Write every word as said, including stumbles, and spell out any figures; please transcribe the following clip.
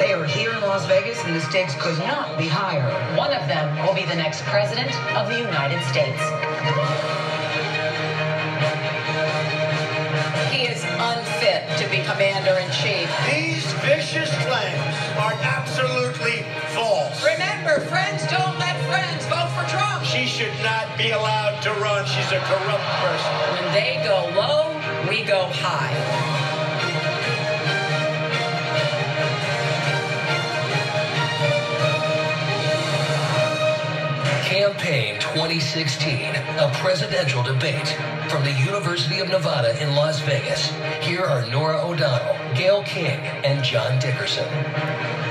They are here in Las Vegas, and the stakes could not be higher. One of them will be the next president of the United States. He is unfit to be commander-in-chief. These vicious claims are absolutely false. Remember, friends don't let friends vote for Trump. She should not be allowed to run. She's a corrupt person. When they go low, we go high. Campaign twenty sixteen, a presidential debate from the University of Nevada in Las Vegas. Here are Norah O'Donnell, Gayle King, and John Dickerson.